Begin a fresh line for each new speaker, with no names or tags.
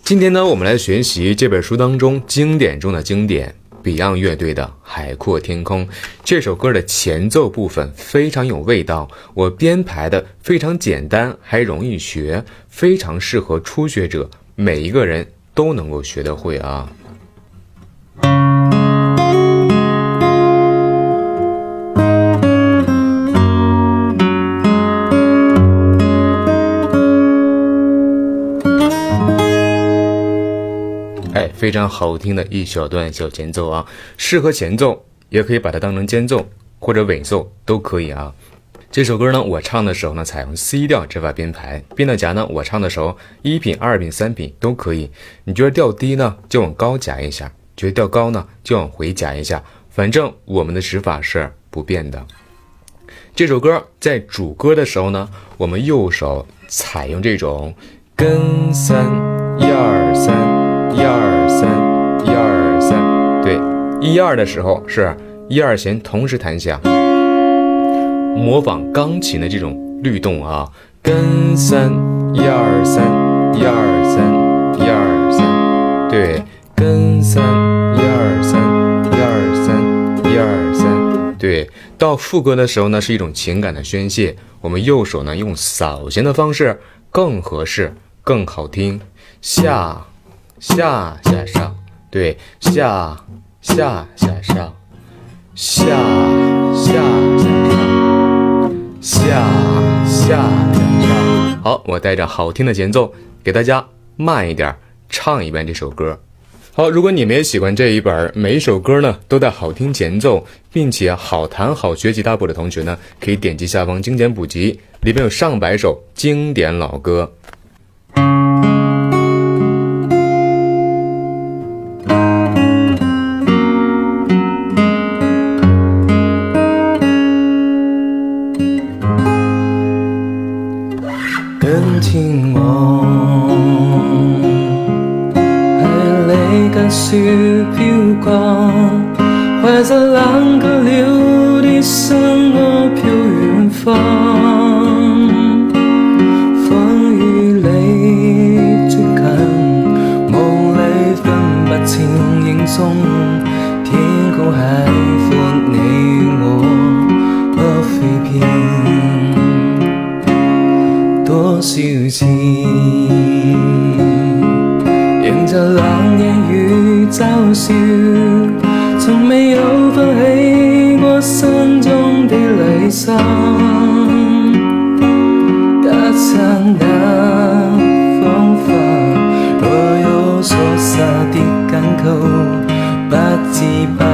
今天呢，我们来学习这本书当中经典中的经典 Beyond 乐队的《海阔天空》。这首歌的前奏部分非常有味道，我编排的非常简单，还容易学，非常适合初学者，每一个人都能够学得会啊。非常好听的一小段小前奏啊，适合前奏，也可以把它当成间奏或者尾奏都可以啊。这首歌呢，我唱的时候呢，采用 C 调这把编排，变调夹呢，我唱的时候1品、2品、3品都可以。你觉得调低呢，就往高夹一下；觉得调高呢，就往回夹一下。反正我们的指法是不变的。这首歌在主歌的时候呢，我们右手采用这种跟3 1 2 3。1 2 3 1 2 3，对，1 2的时候是1 2弦同时弹响，模仿钢琴的这种律动啊，跟3 1 2 3 1 2 3 1 2 3，对，跟3 1 2 3 1 2 3 1 2 3，对。到副歌的时候呢，是一种情感的宣泄，我们右手呢用扫弦的方式更合适，更好听。下下下上，对，下下下上，下下下上，下下下上。好，我带着好听的节奏给大家慢一点唱一遍这首歌。好，如果你们也喜欢这一本，每一首歌呢都带好听前奏，并且好弹好学吉他谱的同学呢，可以点击下方精简补辑，里面有上百首经典老歌。
跟天望，海里跟雪飘過，懷着兩個了的心窩飄遠方，風與你最近，無理分不清影蹤，天空海闊，你我不飛遍。多少次迎着冷夜與嘲笑，從沒有放棄過心中的理想，隔着那方法，若有所失的緊扣，不知不